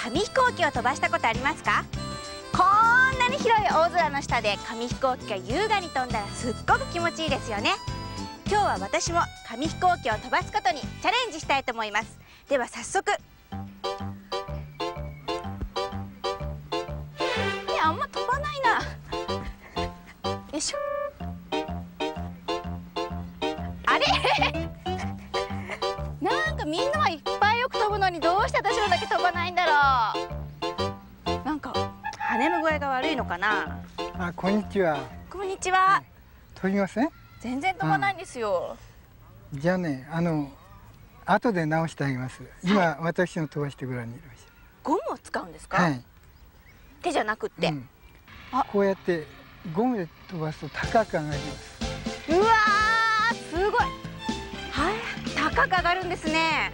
紙飛行機を飛ばしたことありますか？こんなに広い大空の下で紙飛行機が優雅に飛んだらすっごく気持ちいいですよね。今日は私も紙飛行機を飛ばすことにチャレンジしたいと思います。では早速。あんま飛ばないな。よいしょ。あれなんかみんなはいっぱいよく飛ぶのにどうして私のだけ飛ばないんだろう。なんか羽の具合が悪いのかな。 あ、こんにちは。 こんにちは。 飛びません？ 全然飛ばないんですよ。 じゃあね、後で直してあげます。今、私の飛ばしてごらんに入れましょゴムを使うんですか？ はい。 手じゃなくって。 こうやってゴムで飛ばすと高く上がります。 うわー、すごい。はい、高く上がるんですね。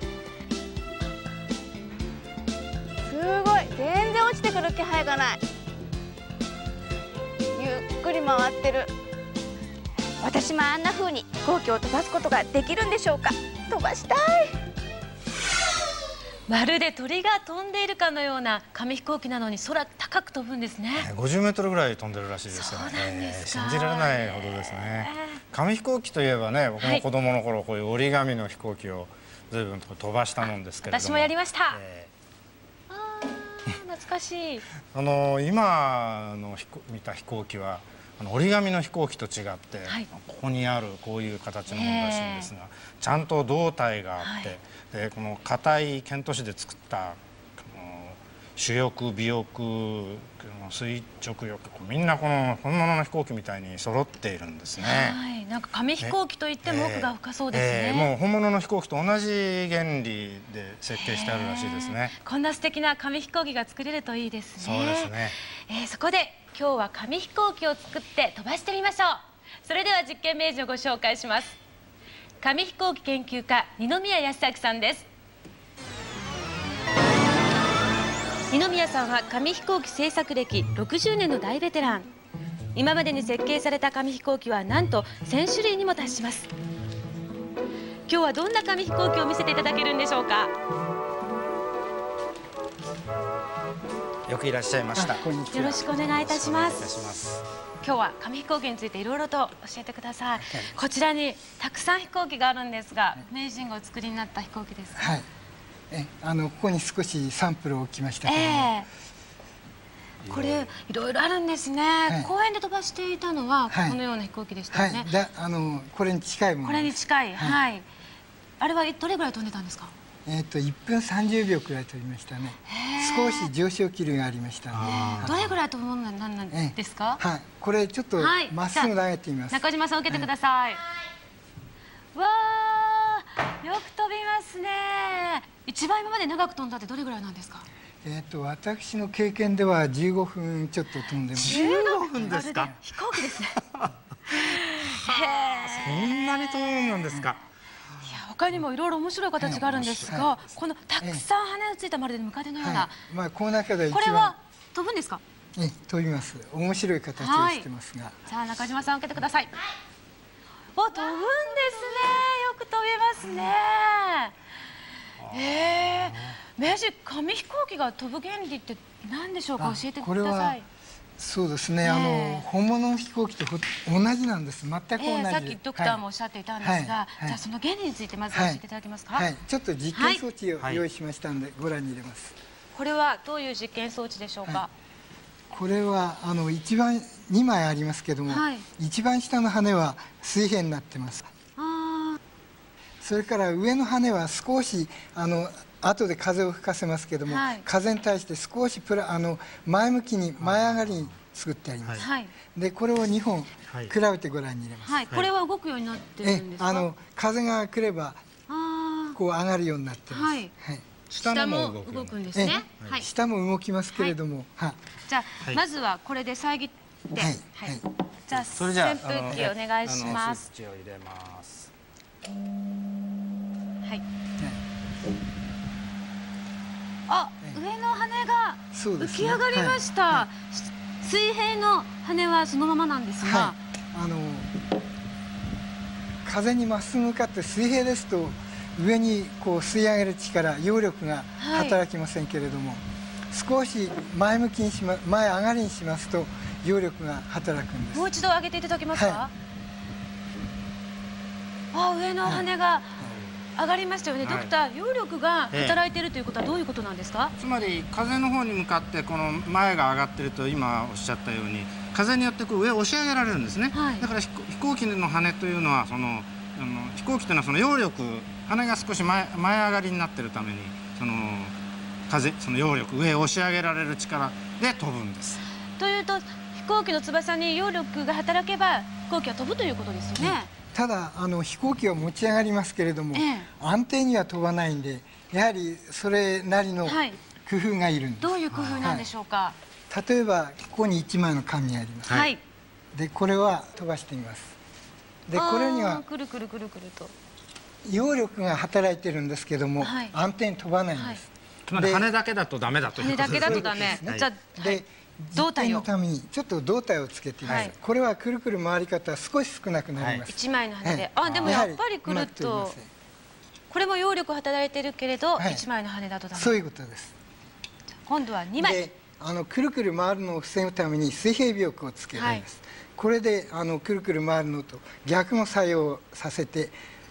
すごい、全然落ちてくる気配がない。ゆっくり回ってる。私もあんな風に飛行機を飛ばすことができるんでしょうか。飛ばしたい。 まるで鳥が飛んでいるかのような紙飛行機なのに空高く飛ぶんですね。 50メートルぐらい飛んでるらしいですよね。信じられないほどですね。紙飛行機といえばね、僕も子供の頃こういう折り紙の飛行機をずいぶんと飛ばしたもんですけれども。 私もやりました。懐かしい。 今の見た飛行機は折り紙の飛行機と違って、ここにあるこういう形のものらしいんですが、ちゃんと胴体があって、でこの硬い剣砥石で作った主翼、尾翼、垂直翼、みんなこの本物の飛行機みたいに揃っているんですね。 はい、なんか紙飛行機といっても奥が深そうですね。 もう本物の飛行機と同じ原理で設計してあるらしいですね。 こんな素敵な紙飛行機が作れるといいですね。 そうですね。 そこで今日は紙飛行機を作って飛ばしてみましょう。それでは実験名人をご紹介します。紙飛行機研究家二宮康明さんです。二宮さんは紙飛行機製作歴60年の大ベテラン。今までに設計された紙飛行機はなんと1000種類にも達します。今日はどんな紙飛行機を見せていただけるんでしょうか。 よくいらっしゃいました。 よろしくお願いいたします。今日は紙飛行機についていろいろと教えてください。こちらにたくさん飛行機があるんですが、名人がお作りになった飛行機ですか？ はい。ここに少しサンプルを置きましたけども、 これいろいろあるんですね。公園で飛ばしていたのはこのような飛行機でしたよね。 これに近いもの。 これに近い。はい。あれはどれぐらい飛んでたんですか ？1分30秒くらい飛びましたね。少し上昇気流がありましたね。 どれぐらい飛ぶものなんですか？ はい。これちょっとまっすぐ投げてみます。 中島さん受けてください。わー、よく飛びますね。一番今まで長く飛んだってどれぐらいなんですか？ 私の経験では15分ちょっと飛んでます。 15分ですか？ 飛行機ですね。 そんなに飛ぶものなんですか？ 他にもいろいろ面白い形があるんですが、このたくさん羽のついたまるでムカデのような、 この中でこれは飛ぶんですか？ 飛びます。面白い形をしてますが。 さあ中島さん受けてください。飛ぶんですね。よく飛びますね。名人、紙飛行機が飛ぶ原理って何でしょうか？教えてください。 そうですね。本物の飛行機と同じなんです。全く同じ。 さっきドクターもおっしゃっていたんですが、じゃあその原理についてまず教えていただけますか？ はい。ちょっと実験装置を用意しましたのでご覧に入れます。 これはどういう実験装置でしょうか？ これは一番2枚ありますけども、一番下の羽は水平になってます。それから上の羽は少し後で風を吹かせますけども、風に対して少し前向きに前上がりに作ってあります。でこれを2本比べてご覧に入れます。 これは動くようになってるんですか？ 風が来ればこう上がるようになってます。 下も動くんですね。 下も動きますけれども、 じゃあまずはこれで遮って、じゃあ扇風機お願いします。 スイッチを入れます。 はい。あ、上の羽が浮き上がりました。水平の羽はそのままなんですが、 風にまっすぐ向かって水平ですと上にこう吸い上げる力、揚力が働きませんけれども、 少し前向きに前上がりにしますと揚力が働くんです。 もう一度上げていただけますか。上の羽が上がりましたよね。ドクター、揚力が働いているということはどういうことなんですか。 つまり風の方に向かってこの前が上がってると、今おっしゃったように風によって上を押し上げられるんですね。だから飛行機の羽というのは飛行機というのはその揚力、羽が少し前上がりになっているためにその揚力、上を押し上げられる力で飛ぶんです。 というと飛行機の翼に揚力が働けば飛行機は飛ぶということですよね。 ただ飛行機は持ち上がりますけれども、安定には飛ばないんで、やはりそれなりの工夫がいるんです。 どういう工夫なんでしょうか。 例えばここに1枚の紙があります。でこれは飛ばしてみます。でこれにはくるくるくるくると揚力が働いてるんですけども、安定に飛ばないんです。 つまり羽だけだとダメだということですね。 羽だけだとダメ。じゃあで実験のためにちょっと胴体をつけてみます。これはくるくる回り方は少し少なくなります。 1枚の羽で、でもやっぱりくるっと、これも揚力働いてるけれど1枚の羽だとダメ。 そういうことです。 今度は2枚。 でくるくる回るのを防ぐために水平尾翼をつけられます。これでくるくる回るのと逆の作用をさせて。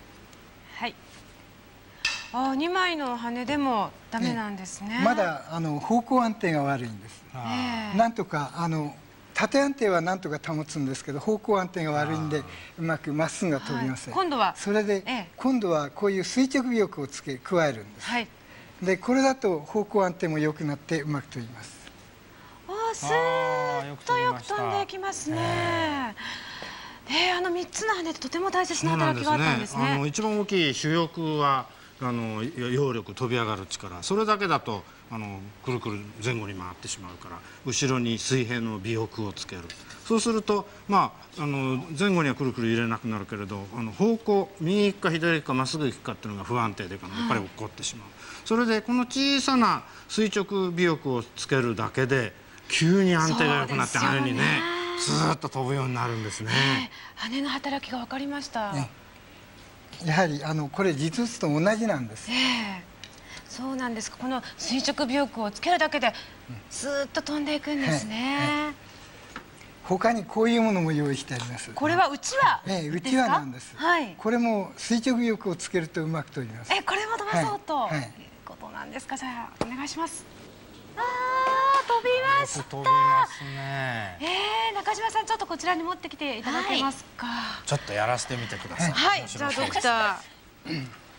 2枚の羽でもダメなんですね。 まだ方向安定が悪いんです。なんとか縦安定はなんとか保つんですけど、方向安定が悪いんでうまくまっすぐが飛びません。 今度はそれで今度はこういう垂直尾翼を加えるんです。でこれだと方向安定も良くなってうまく飛びます。 スーッとよく飛んでいきますね。3つの羽でとても大切な働きがあったんですね。 一番大きい主翼は揚力、飛び上がる力、それだけだとくるくる前後に回ってしまうから、後ろに水平の尾翼をつける。そうすると前後にはくるくる入れなくなるけれど、方向右行くか左行くかまっすぐ行くかっていうのが不安定でやっぱり起こってしまう。それでこの小さな垂直尾翼をつけるだけで急に安定が良くなって、羽にねスーッと飛ぶようになるんですね。 羽の働きが分かりました。 やはりこれ実物と同じなんです。 そうなんですか。この垂直尾翼をつけるだけでスーッと飛んでいくんですね。 他にこういうものも用意してあります。 これはうちわですか？ うちわなんです。これも垂直尾翼をつけるとうまく飛びます。 これも飛ばそうということなんですか。じゃあお願いします。飛びました。 飛びますね。 中島さん、ちょっとこちらに持ってきていただけますか。 ちょっとやらせてみてください。 じゃあドクター。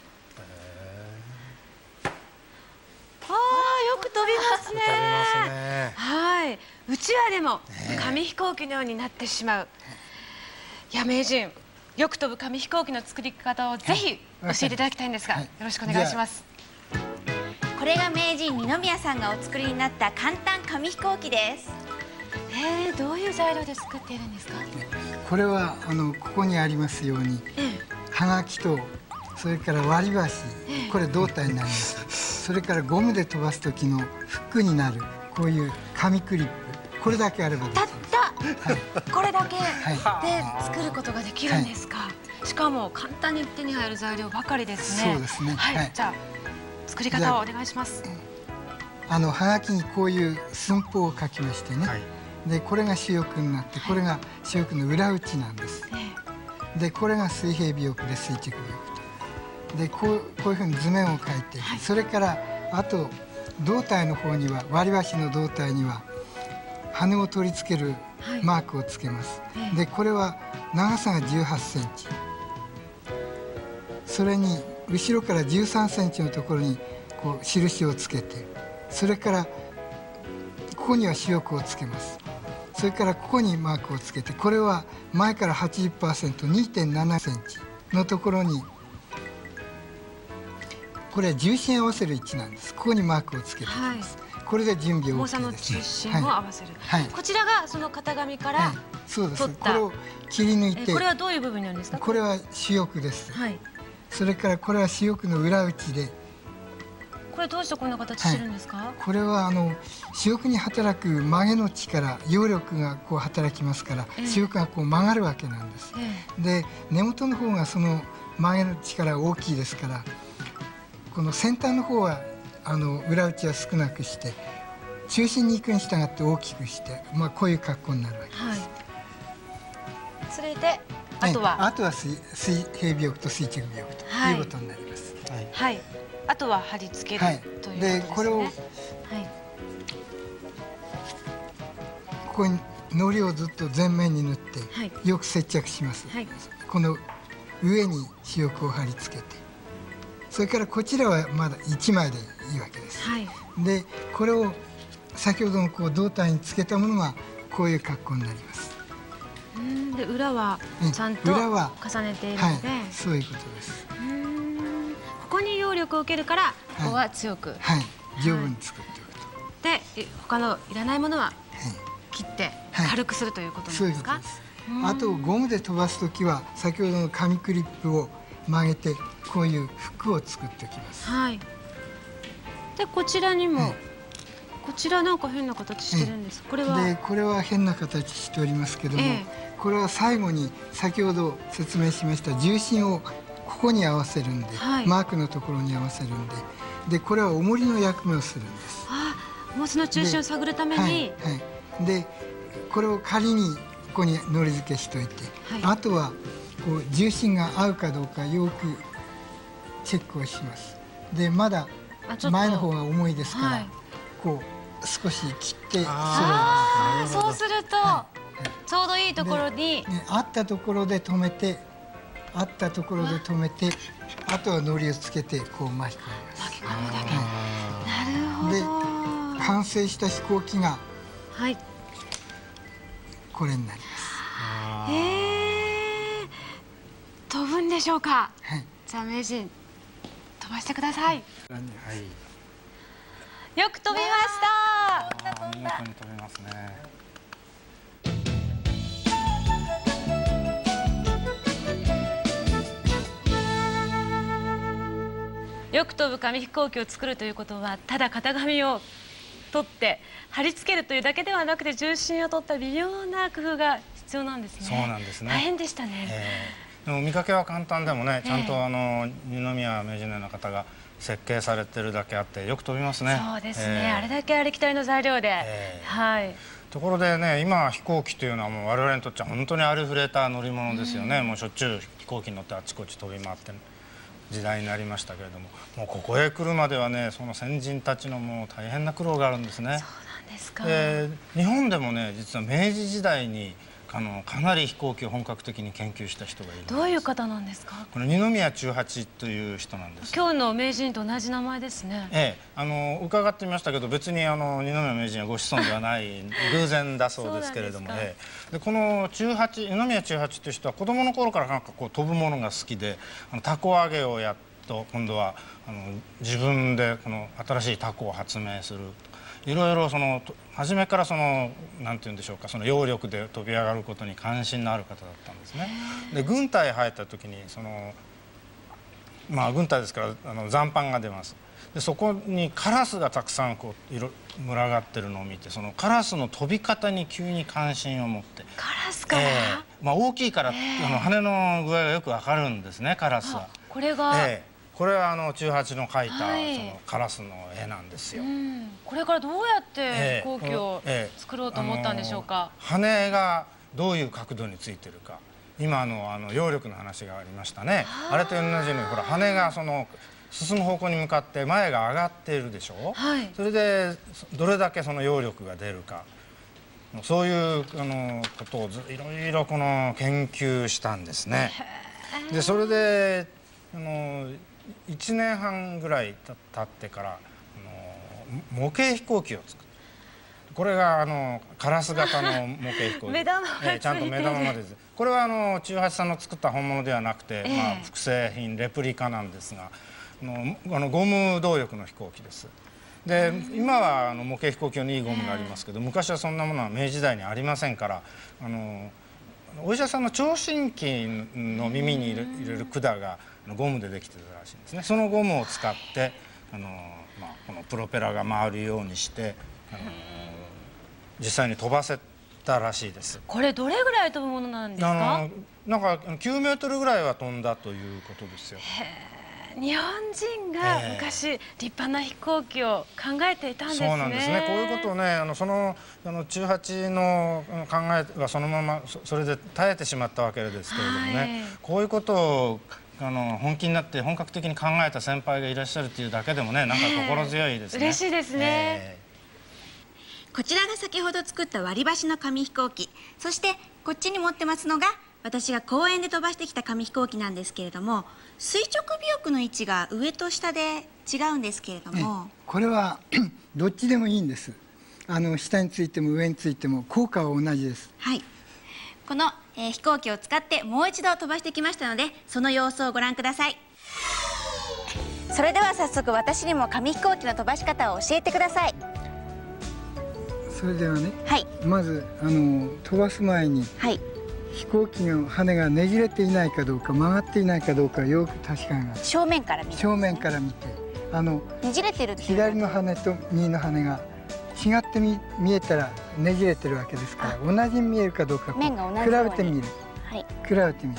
よく飛びますね。うちわでも紙飛行機のようになってしまう。いや、名人、よく飛ぶ紙飛行機の作り方をぜひ教えていただきたいんですが、よろしくお願いします。 これが名人二宮さんがお作りになった簡単紙飛行機です。 どういう材料で作っているんですか？ これはここにありますように、はがきとそれから割り箸、これ胴体になります。それからゴムで飛ばす時のフックになるこういう紙クリップ、これだけあればできます。 たったこれだけで作ることができるんですか？しかも簡単に手に入る材料ばかりですね。 そうですね。 じゃあ作り方をお願いします。 はがきにこういう寸法を書きましてね。でこれが主翼になって、これが主翼の裏打ちなんです。でこれが水平尾翼で垂直尾翼と。でこういうふうに図面を描いて、それからあと胴体の方には、割り箸の胴体には羽を取り付けるマークをつけます。でこれは長さが18センチ、それに後ろから13センチのところにこう印をつけて、それからここには主翼をつけます。それからここにマークをつけて、これは前から 80%、2.7 センチのところに、これは重心合わせる位置なんです。ここにマークをつけていきます。これで準備 OK です。 重さの中心を合わせる。こちらがその型紙からそうです。これを切り抜いて、 これはどういう部分なんですか？ これは主翼です。それからこれは主翼の裏打ちで。 これどうしてこんな形してるんですか？ これは主翼に働く曲げの力、揚力がこう働きますから、主翼がこう曲がるわけなんです。で根元の方がその曲げの力が大きいですから、この先端の方は裏打ちは少なくして、 中心に行くに従って大きくして、こういう格好になるわけです。はい、 それであとは水平尾翼と垂直尾翼ということになります。 はい。あとは貼り付けるということですね。 でこれを、ここに糊をずっと全面に塗ってよく接着します。この上に主翼を貼り付けて、それからこちらはまだ1枚でいいわけです。でこれを先ほどのこう胴体につけたものがこういう格好になります。 で裏はちゃんと重ねているので、 そういうことです。 ここに揚力を受けるからここは強く、 十分に作っておくと。 で他のいらないものは切って軽くするということなんですか？ あとゴムで飛ばすときは先ほどの紙クリップを曲げてこういうフックを作っておきます。 でこちらにも、こちらなんか変な形してるんです。これは変な形しておりますけども、これは最後に先ほど説明しました重心をここに合わせるんで、マークのところに合わせるんで、これは重りの役目をするんです。 重さの中心を探るために、 でこれを仮にここにのり付けしといて、あとはこう重心が合うかどうかよくチェックをします。でまだ前の方が重いですから、こう少し切ってそうするとちょうどいいところにあったところで止めて、あとはのりをつけてこう巻き込みます。 巻き込むだけ。なるほど。 で完成した飛行機がこれになります。 飛ぶんでしょうか？じゃあ名人飛ばしてください。よく飛びました。 見事に飛びますね。 よく飛ぶ紙飛行機を作るということは、ただ型紙を取って貼り付けるというだけではなくて、重心を取った微妙な工夫が必要なんですね。 そうなんですね。 大変でしたね。 でも見かけは簡単でもね、ちゃんと二宮名人のような方が設計されてるだけあってよく飛びますね。 そうですね。あれだけありきたりの材料で。 ところでね、今飛行機というのはもう我々にとっては本当にありふれた乗り物ですよね。もうしょっちゅう飛行機に乗ってあちこち飛び回って時代になりましたけれども、もうここへ来るまではね、その先人たちのもう大変な苦労があるんですね。 そうなんですか。 日本でもね、実は明治時代にかなり飛行機を本格的に研究した人がいるんです。 どういう方なんですか？ この二宮中八という人なんです。 今日の名人と同じ名前ですね。 伺ってみましたけど、別に二宮名人はご子孫ではない偶然だそうですけれども、でこの二宮中八という人は子供の頃からなんかこう飛ぶものが好きで、凧揚げをやっと今度は自分でこの新しい凧を発明する。いろいろ初めからなんて言うんでしょうか、揚力で飛び上がることに関心のある方だったんですね。で軍隊入った時に軍隊ですから残飯が出ます。でそこにカラスがたくさんこう群がってるのを見て、そのカラスの飛び方に急に関心を持って。 カラスから、 大きいから羽の具合がよくわかるんですね、カラスは。 これが、 これは中八の描いたそのカラスの絵なんですよ。 これからどうやって飛行機を作ろうと思ったんでしょうか。 羽がどういう角度についてるか、今揚力の話がありましたね。あれと同じようにほら羽が進む方向に向かって前が上がっているでしょ。それでどれだけ揚力が出るか、そういうことをいろいろ研究したんですね。でそれで1年半ぐらい経ってから模型飛行機を作る。これがカラス型の模型飛行機目玉がちゃんと目玉までです。これは中八さんの作った本物ではなくて、複製品レプリカなんですが、ゴム動力の飛行機です。で今は模型飛行機用にいいゴムがありますけど、昔はそんなものは明治時代にありませんから、お医者さんの聴診器の耳に入れる管がゴムでできてたらしいんですね。そのゴムを使ってこのプロペラが回るようにして実際に飛ばせたらしいです。 これどれぐらい飛ぶものなんですか？ なんか9メートルぐらいは飛んだということですよ。 日本人が昔立派な飛行機を考えていたんですね。 そうなんですね。こういうことをね、その中八の考えがそのままそれで絶えてしまったわけですけれどもね、こういうことを本気になって本格的に考えた先輩がいらっしゃるというだけでもね、なんか心強いですね。 嬉しいですね。 こちらが先ほど作った割り箸の紙飛行機、そしてこっちに持ってますのが私が公園で飛ばしてきた紙飛行機なんですけれども、垂直尾翼の位置が上と下で違うんですけれども、 これはどっちでもいいんです。下についても上についても効果は同じです。 はい、この、飛行機を使ってもう一度飛ばしてきましたので、その様子をご覧ください。それでは早速私にも紙飛行機の飛ばし方を教えてください。 それではね、 はい、 まず飛ばす前に、はい、飛行機の羽がねじれていないかどうか曲がっていないかどうかよく確かめます。 正面から見る、ね、 正面から見てねじれてるっていう、 左の羽と右の羽が違って見えたらねじれてるわけですから、同じに見えるかどうか面が同じように比べてみる、 はい、 比べてみる。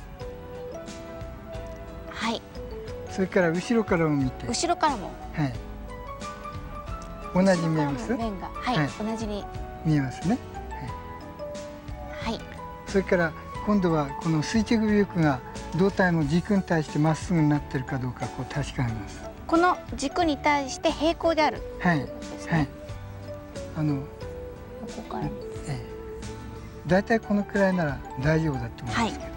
はい、 それから後ろからも見て、 後ろからも、 はい、同じに見えます。 面が、はい、はい、同じに見えますね。 はい、 それから今度はこの垂直尾翼が胴体の軸に対してまっすぐになっているかどうかこう確かめます。 この軸に対して平行である、 はい、はい、 ここから、 だいたいこのくらいなら大丈夫だと思うんですけども、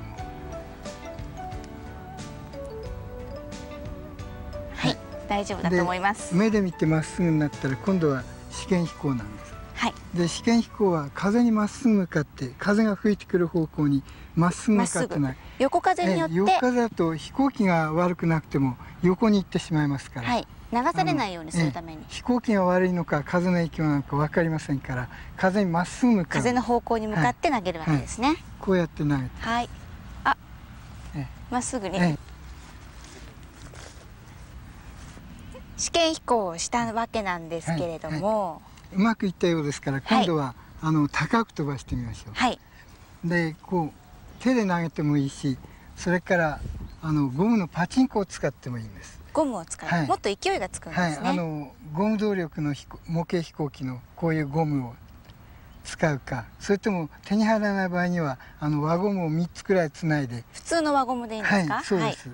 はい、大丈夫だと思います。 目で見てまっすぐになったら今度は試験飛行なんです。 はい、 で試験飛行は風にまっすぐ向かって、風が吹いてくる方向にまっすぐ向かってない、 横風によって、 横風だと飛行機が悪くなくても横に行ってしまいますから、 はい、流されないようにするために、 飛行機が悪いのか風の影響なのか分かりませんから、風にまっすぐ向かう、 風の方向に向かって投げるわけですね。はい、 こうやって投げて、 はい、あ、まっすぐに、試験飛行をしたわけなんですけれども、 うまくいったようですから、今度は、高く飛ばしてみましょう。 はい、 でこう手で投げてもいいし、それからゴムのパチンコを使ってもいいんです。 ゴムを使う、はい、もっと勢いがつくんですね。 はい、ゴム動力の模型飛行機のこういうゴムを使うか、それとも手に入らない場合には輪ゴムを3つくらいつないで、 普通の輪ゴムでいいんですか？ はい、そうです。はい、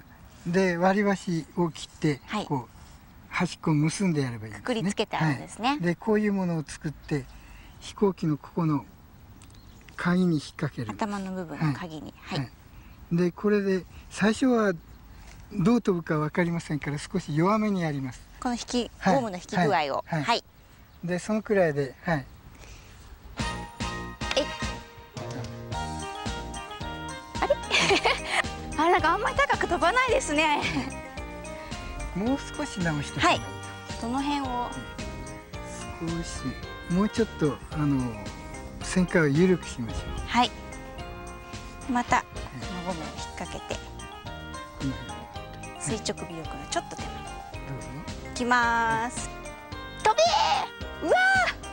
で割り箸を切って、はい、こう端っこを結んでやればいいんですね。 くくりつけてあるんですね。はい、 でこういうものを作って飛行機のここの鍵に引っ掛ける。 頭の部分の鍵に。はい。はい、 でこれで最初はどう飛ぶか分かりませんから、少し弱めにやります。 このゴムの引き具合を。はい。はいはい、 でそのくらいで、はい。 あれ？あ、なんかあんまり高く飛ばないですね。 もう少し直して。 はい。どの辺を？ 少し、もうちょっと旋回を緩くしましょう。 はい。またゴムを引っ掛けて、垂直尾翼のちょっと手前。どうぞ。いきます。飛べー！うわー！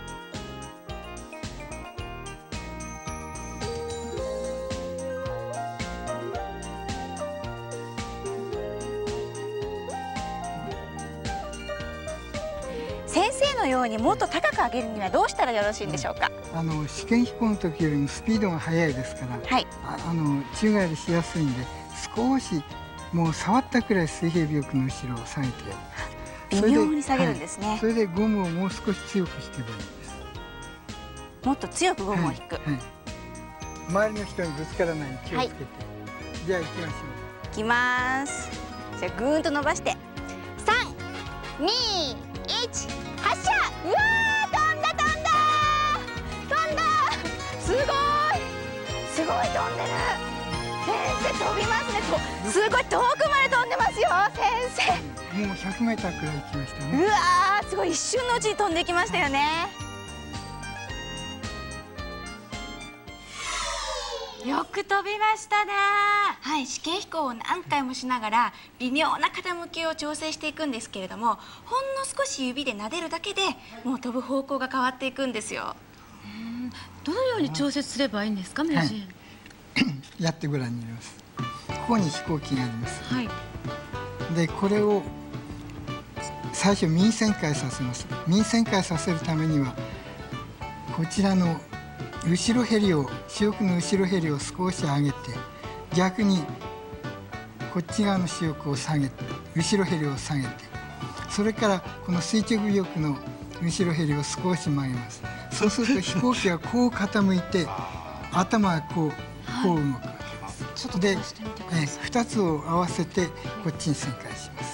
先生のようにもっと高く上げるにはどうしたらよろしいんでしょうか？ 試験飛行の時よりもスピードが速いですから、はい、宙返りしやすいんで、少しもう触ったくらい水平尾翼の後ろを下げてやる。 微妙に下げるんですね。はい、 それでゴムをもう少し強く引けばいいんです。 もっと強くゴムを引く。はいはい、 周りの人にぶつからないように気をつけて。はい、じゃあ行きましょう。 行きます。じゃあぐーんと伸ばして、3、2、1。発射！うわー、飛んだ飛んだ飛んだ！すごいすごい飛んでる。先生飛びますね。すごい遠くまで飛んでますよ、先生。 もう100メーターくらい行きましたね。 うわー、すごい、一瞬のうちに飛んできましたよね。よく飛びましたね。はい、試験飛行を何回もしながら微妙な傾きを調整していくんですけれども、ほんの少し指で撫でるだけでもう飛ぶ方向が変わっていくんですよ。 どのように調節すればいいんですか、名人？はい、 やってごらんになります。ここに飛行機があります。はい。 でこれを最初右旋回させます。右旋回させるためにはこちらの後ろへりを、主翼の後ろへりを少し上げて、逆にこっち側の主翼を下げて、後ろへりを下げて、それからこの垂直尾翼の後ろへりを少し曲げます。そうすると飛行機はこう傾いて頭がこう動くわけです。 ちょっとで出してみてください。 2つを合わせてこっちに旋回します。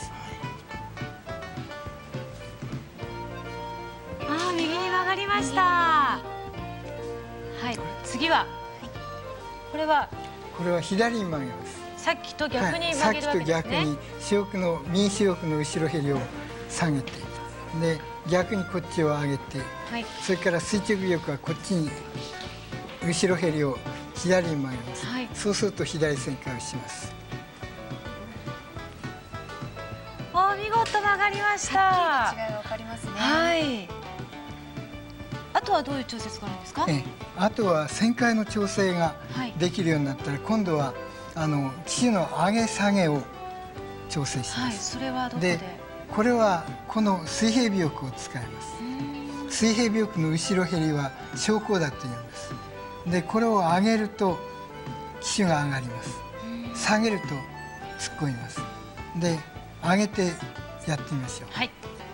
右に曲がりました。はい、次はこれは左に曲げます。 さっきと逆にさっ曲げるわけきと逆ですね。 に右主翼の後ろへりを下げて、で逆にこっちを上げて、 はい、 それから垂直尾翼はこっちに後ろへりを左に曲げます。 はい、 そうすると左旋回をします。 見事曲がりました。 はっきりと違いがわかりますね。 はい。あとはどういう調節があるんですか？ あとは旋回の調整ができるようになったら、今度は機種の上げ下げを調整します。 それはどこで？ これはこの水平尾翼を使います。水平尾翼の後ろへりは昇降だというんです。でこれを上げると機種が上がります。下げると突っ込みます。で上げてやってみましょう。 はい。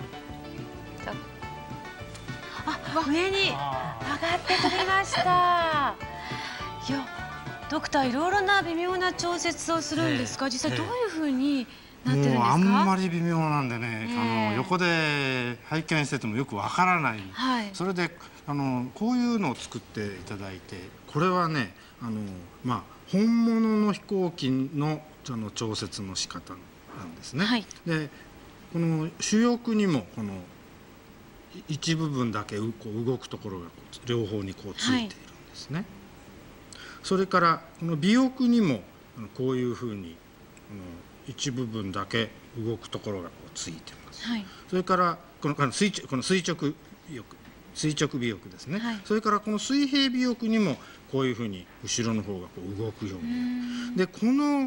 上に上がって飛びました。いや、ドクター、いろいろな微妙な調節をするんですか？実際どういうふうになってるんですか？ あんまり微妙なんでね、横で拝見しててもよくわからない。それでこういうのを作っていただいて、これはね本物の飛行機の調節の仕方なんですね。でこの主翼にもこの一部分だけこう動くところが両方にこうついているんですね。それからこの尾翼にもこういうふうに一部分だけ動くところがこうついています。それからこの垂直尾翼ですね。それからこの水平尾翼にもこういうふうに後ろの方がこう動くように。でこの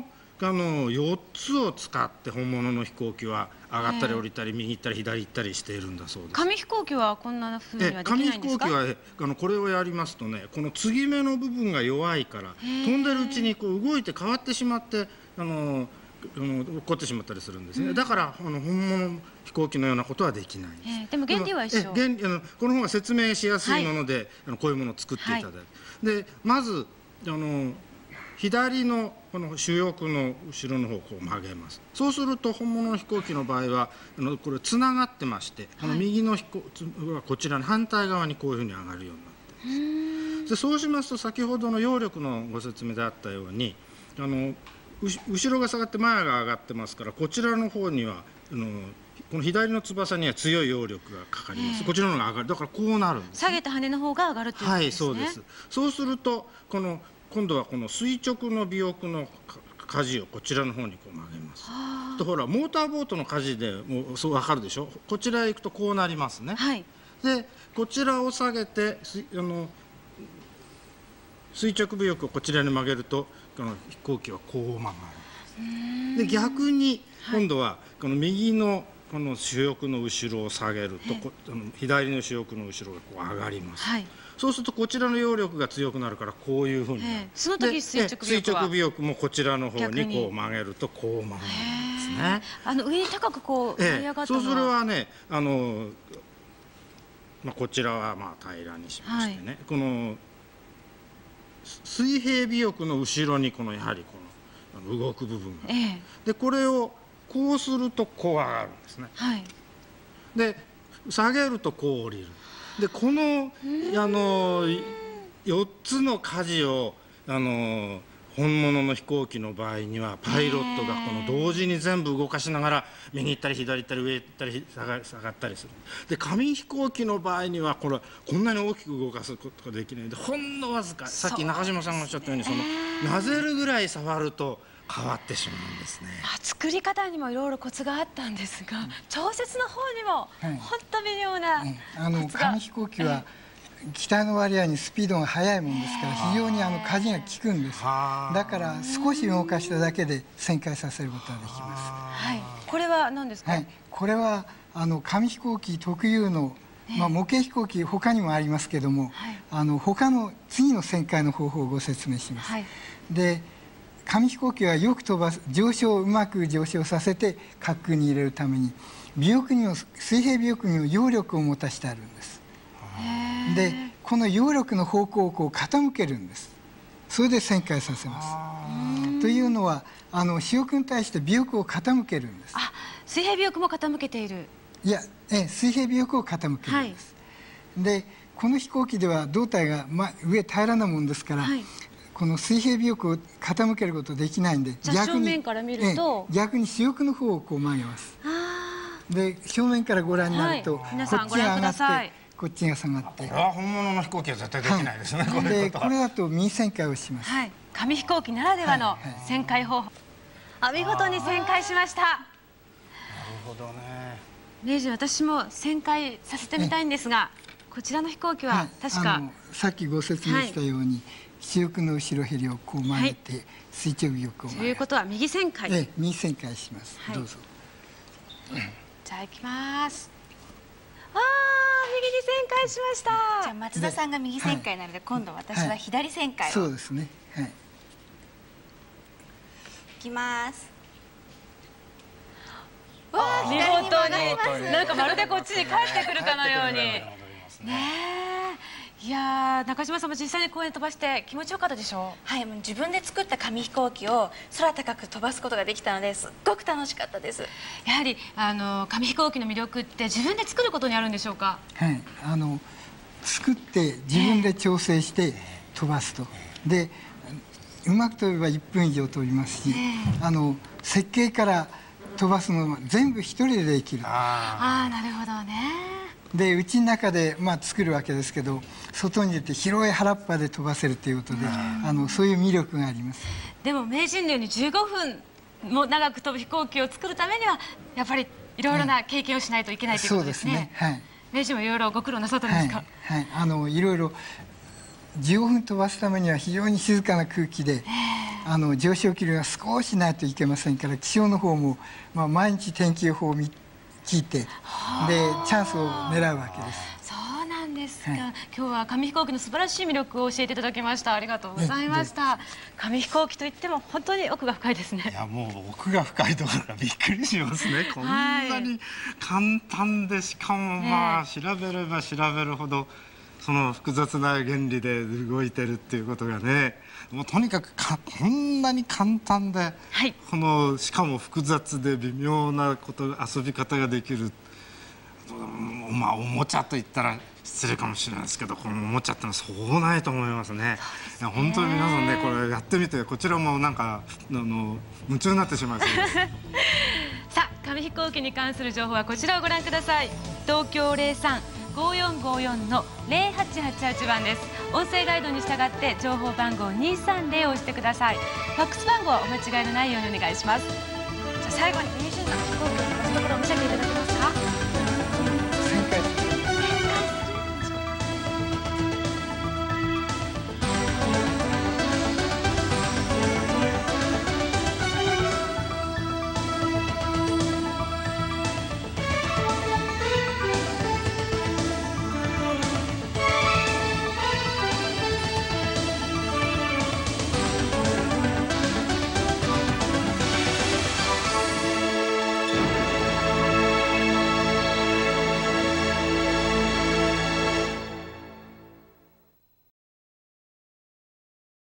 4つを使って本物の飛行機は上がったり降りたり右行ったり左行ったりしているんだそうです。 紙飛行機はこんな風にはできないんですか？ 紙飛行機はこれをやりますとね、この継ぎ目の部分が弱いから飛んでるうちにこう動いて変わってしまって落っこってしまったりするんですね。だから本物の飛行機のようなことはできないんです。 でも原理は一緒。 この方が説明しやすいものでこういうものを作っていただいて、でまず左のこの主翼の後ろの方をこう曲げます。そうすると本物の飛行機の場合はこれつながってまして、右の飛行機はこちらに反対側にこういうふうに上がるようになっています。でそうしますと先ほどの揚力のご説明であったように後ろが下がって前が上がってますから、こちらの方にはこの左の翼には強い揚力がかかります。こちらの方が上がる。だからこうなるんです。 下げた羽の方が上がるということですね。 そうです。そうすると今度はこの垂直の尾翼の舵をこちらの方にこう曲げます。とほらモーターボートの舵でもうそう分かるでしょ。こちらへ行くとこうなりますね。でこちらを下げて垂直尾翼をこちらに曲げるとこの飛行機はこう曲がる。で逆に今度はこの右のこの主翼の後ろを下げると左の主翼の後ろがこう上がります。そうするとこちらの揚力が強くなるからこういうふうになる。 その時垂直尾翼もこちらの方にこう曲げるとこう曲がるんですね。 上に高くこう舞い上がったのは、 それはねこちらは平らにしましてね、この水平尾翼の後ろにこのやはりこの動く部分が、でこれをこうするとこう上がるんですね。で下げるとこう降りる。でこの4つの舵を本物の飛行機の場合にはパイロットがこの同時に全部動かしながら右行ったり左行ったり上行ったり下がったりする。で紙飛行機の場合にはこんなに大きく動かすことができないので、ほんのわずか、さっき中島さんがおっしゃったようになぜるぐらい触ると変わってしまうんですね。 作り方にもいろいろコツがあったんですが、調節の方にも本当微妙なコツが。 紙飛行機は機体の割合にスピードが速いものですから非常に舵が効くんです。だから少し動かしただけで旋回させることができます。 これは何ですか？ はい、これは紙飛行機特有の、模型飛行機他にもありますけども、他の次の旋回の方法をご説明します。で、紙飛行機はよく飛ばすうまく上昇させて滑空に入れるために水平尾翼にも揚力を持たしてあるんです。で、この揚力の方向をこう傾けるんです。それで旋回させます。というのは主翼に対して尾翼を傾けるんです。 水平尾翼も傾けている。 いや、水平尾翼を傾けるんです。で、この飛行機では胴体が、上平らなもんですから、この水平尾翼を傾けることできないんで、 正面から見ると逆に主翼の方をこう曲げます。で、正面からご覧になると、こっちが上がってこっちが下がって、 これは本物の飛行機は絶対できないですね。 で、これだと右旋回をします。 紙飛行機ならではの旋回方法。見事に旋回しました。なるほどね。 名人、私も旋回させてみたいんですが、こちらの飛行機は確かさっきご説明したように、主翼の後ろへりをこう曲げて垂直尾翼を曲げる。 ということは右旋回。 右旋回します。どうぞ。 じゃあ行きます。右に旋回しました。 じゃあ松田さんが右旋回なので、今度私は左旋回を。 そうですね。はい。 いきます。 見事に、なんかまるでこっちに帰ってくるかのように。いやー、中島さんも実際に公園飛ばして気持ちよかったでしょう？ はい、もう自分で作った紙飛行機を空高く飛ばすことができたので、すっごく楽しかったです。 やはり紙飛行機の魅力って自分で作ることにあるんでしょうか？ はい、作って自分で調整して飛ばすと。で、うまく飛べば1分以上飛びますし、設計から飛ばすのは全部一人でできる。 なるほどね。 で、うちの中で作るわけですけど、外に出て広い原っぱで飛ばせるということで、そういう魅力があります。 でも名人のように15分も長く飛ぶ飛行機を作るためにはやっぱりいろいろな経験をしないといけないということですね。そうですね。はい。名人もいろいろご苦労なさったんですか？ はい、いろいろ15分飛ばすためには非常に静かな空気で、上昇気流が少しないといけませんから、気象の方も毎日天気予報を聞いて、でチャンスを狙うわけです。 そうなんですか。今日は紙飛行機の素晴らしい魅力を教えていただきました。ありがとうございました。紙飛行機といっても本当に奥が深いですね。 いや、もう奥が深いところがびっくりしますね。こんなに簡単で、しかも調べれば調べるほどその複雑な原理で動いてるっていうことがね、もうとにかくこんなに簡単で、しかも複雑で微妙な遊び方ができる。おもちゃと言ったら失礼かもしれないですけど、このおもちゃってのはそうないと思いますね。本当に皆さんね、これやってみて、こちらもなんか夢中になってしまいそうです。 さあ、紙飛行機に関する情報はこちらをご覧ください。東京03-5454の0888番です。音声ガイドに従って情報番号230を押してください。ファックス番号はお間違いのないようにお願いします。じゃあ最後に名人さんの飛行機の飛ばすところを見せていただけますか？